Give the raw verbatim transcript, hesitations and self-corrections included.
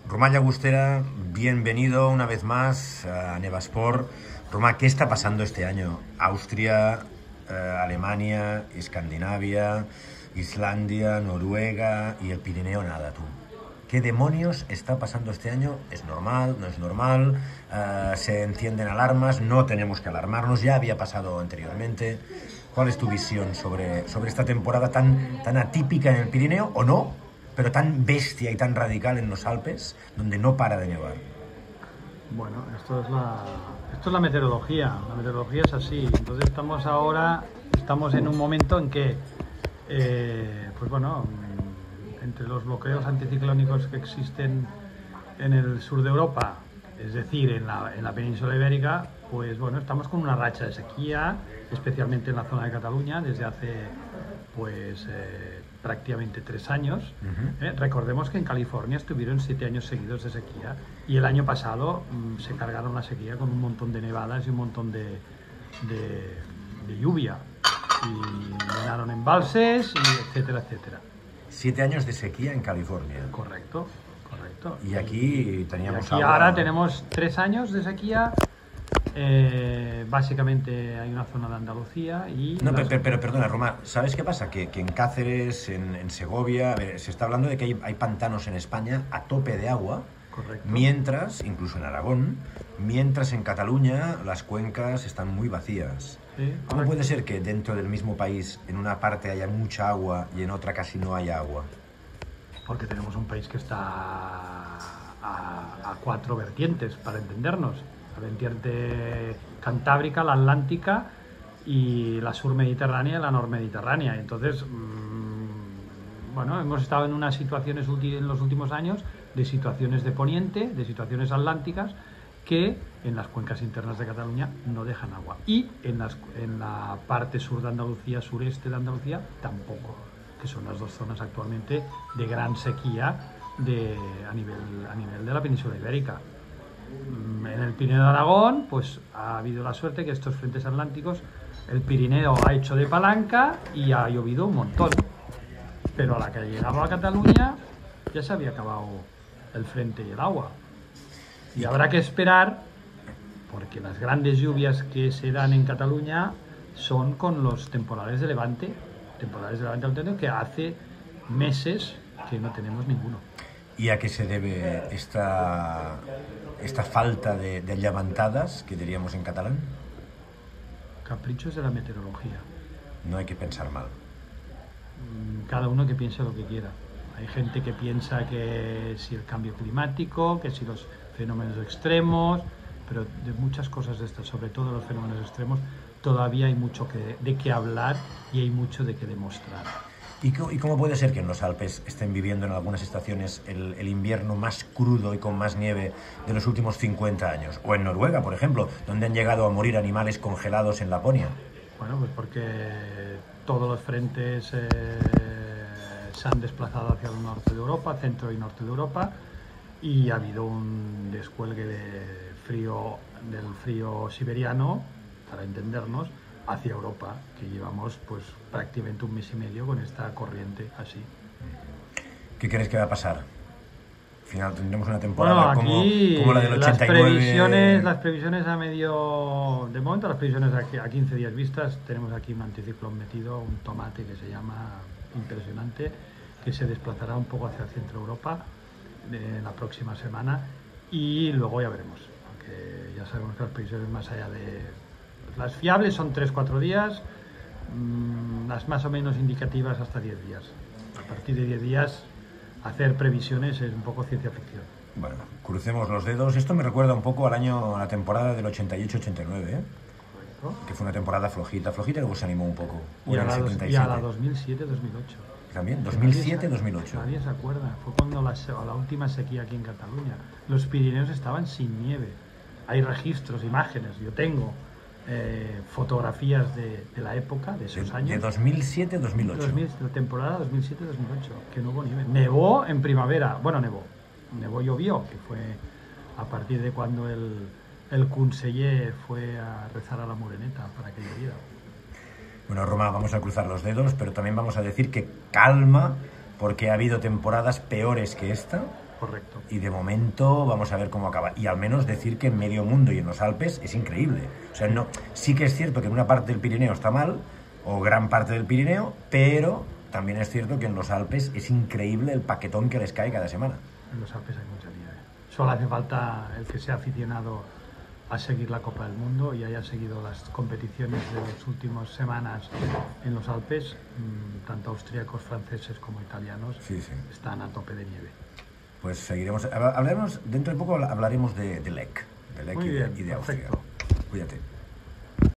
Román Llagostera, bienvenido una vez más a Nevasport. Román, ¿qué está pasando este año? Austria, eh, Alemania, Escandinavia, Islandia, Noruega y el Pirineo, nada, tú. ¿Qué demonios está pasando este año? ¿Es normal? ¿No es normal? Uh, ¿Se encienden alarmas? No tenemos que alarmarnos, ya había pasado anteriormente. ¿Cuál es tu visión sobre, sobre esta temporada tan, tan atípica en el Pirineo, o no, pero tan bestia y tan radical en los Alpes, donde no para de nevar? Bueno, esto es la, esto es la meteorología, la meteorología es así. Entonces estamos ahora, estamos en un momento en que, eh, pues bueno, entre los bloqueos anticiclónicos que existen en el sur de Europa, es decir, en la, en la península ibérica, pues bueno, estamos con una racha de sequía, especialmente en la zona de Cataluña, desde hace pues eh, prácticamente tres años. Uh-huh. eh, recordemos que en California estuvieron siete años seguidos de sequía y el año pasado mmm, se cargaron la sequía con un montón de nevadas y un montón de, de, de lluvia, y llenaron embalses, y etcétera, etcétera. Siete años de sequía en California. Correcto, correcto. Y aquí teníamos y aquí agua. Ahora tenemos tres años de sequía. Eh, básicamente hay una zona de Andalucía y... No, las... pero, pero perdona, Román, ¿sabes qué pasa? Que, que en Cáceres, en, en Segovia, a ver, se está hablando de que hay, hay pantanos en España a tope de agua. Correcto. Mientras, incluso en Aragón, mientras en Cataluña las cuencas están muy vacías. Sí, ¿Cómo puede ser que dentro del mismo país en una parte haya mucha agua y en otra casi no haya agua? Porque tenemos un país que está a, a cuatro vertientes, para entendernos. La vertiente cantábrica, la atlántica y la surmediterránea y la normediterránea. Entonces, mmm, bueno, hemos estado en unas situaciones en los últimos años de situaciones de poniente, de situaciones atlánticas, que en las cuencas internas de Cataluña no dejan agua. Y en, las, en la parte sur de Andalucía, sureste de Andalucía, tampoco, que son las dos zonas actualmente de gran sequía de, a, nivel, a nivel de la península ibérica. En el Pirineo de Aragón, pues ha habido la suerte que estos frentes atlánticos, el Pirineo ha hecho de palanca y ha llovido un montón. Pero a la que ha llegado a Cataluña ya se había acabado el frente y el agua. Y habrá que esperar, porque las grandes lluvias que se dan en Cataluña son con los temporales de levante, temporales de levante auténtico, que hace meses que no tenemos ninguno. ¿Y a qué se debe esta, esta falta de, de llevantadas, que diríamos en catalán? Caprichos de la meteorología. No hay que pensar mal. Cada uno que piense lo que quiera. Hay gente que piensa que si el cambio climático, que si los fenómenos extremos, pero de muchas cosas de estas, sobre todo los fenómenos extremos, todavía hay mucho que, de qué hablar y hay mucho de qué demostrar. ¿Y cómo, ¿Y cómo puede ser que en los Alpes estén viviendo en algunas estaciones el, el invierno más crudo y con más nieve de los últimos cincuenta años? O en Noruega, por ejemplo, donde han llegado a morir animales congelados en Laponia. Bueno, pues porque todos los frentes eh, se han desplazado hacia el norte de Europa, centro y norte de Europa, y ha habido un descuelgue de frío, del frío siberiano, para entendernos, hacia Europa, que llevamos pues prácticamente un mes y medio con esta corriente así. ¿Qué crees que va a pasar? Al final tendremos una temporada bueno, aquí como, como la del ochenta y nueve. Las previsiones, las previsiones a medio... De momento las previsiones a, a quince días vistas, tenemos aquí un anticiclón metido, un tomate que se llama impresionante, que se desplazará un poco hacia el centro de Europa en la próxima semana, y luego ya veremos, porque ya sabemos que las previsiones más allá de... Las fiables son tres a cuatro días, mmm, las más o menos indicativas hasta diez días. A partir de diez días hacer previsiones es un poco ciencia ficción. Bueno, crucemos los dedos. Esto me recuerda un poco al año, a la temporada del ochenta y ocho ochenta y nueve, ¿eh? Correcto. Que fue una temporada flojita, flojita, luego se animó un poco. Y a, la dos, y a la dos mil siete dos mil ocho. También, dos mil siete dos mil ocho. Nadie se acuerda, fue cuando la, la última sequía aquí en Cataluña. Los Pirineos estaban sin nieve. Hay registros, imágenes, yo tengo eh, fotografías de, de la época, de esos de, años. De dos mil siete dos mil ocho. dos mil, la temporada dos mil siete dos mil ocho, que no hubo nieve. Nevó en primavera, bueno, nevó. Nevó, llovió, que fue a partir de cuando el, el conseller fue a rezar a la Moreneta para que lloviera. Bueno, Roma, vamos a cruzar los dedos, pero también vamos a decir que calma, porque ha habido temporadas peores que esta Correcto. Y de momento vamos a ver cómo acaba. Y al menos decir que en medio mundo y en los Alpes es increíble. O sea, no, sí que es cierto que en una parte del Pirineo está mal, o gran parte del Pirineo, pero también es cierto que en los Alpes es increíble el paquetón que les cae cada semana. En los Alpes hay mucha nieve. Solo hace falta el que sea aficionado a seguir la Copa del Mundo y haya seguido las competiciones de las últimas semanas en los Alpes, tanto austríacos, franceses como italianos, sí, sí. están a tope de nieve. Pues seguiremos, hablaremos, dentro de poco hablaremos de, de L E C, de L E C y de, bien, y de Austria. Cuídate.